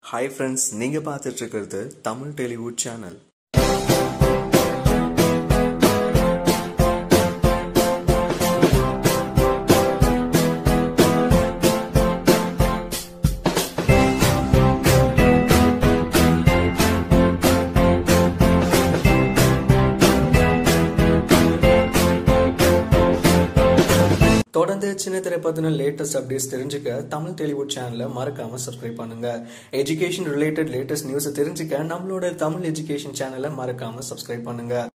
Hi friends, நீங்க பார்த்துட்டு இருக்கிறது தமிழ் டெலிவுட் சேனல். தொடர்ந்து சின்ன திரை பத்தின லேட்டஸ்ட் அப்டேட்ஸ் தெரிஞ்சுக்க தமிழ் டெலிவுட் சேனலை மறக்காம சப்ஸ்கிரைப் பண்ணுங்க. எஜுகேஷன் ரிலேட்டட் லேட்டஸ்ட் நியூஸ் தெரிஞ்சுக்க நம்மளோட தமிழ் எஜுகேஷன் சேனலை மறக்காம சப்ஸ்கிரைப் பண்ணுங்க.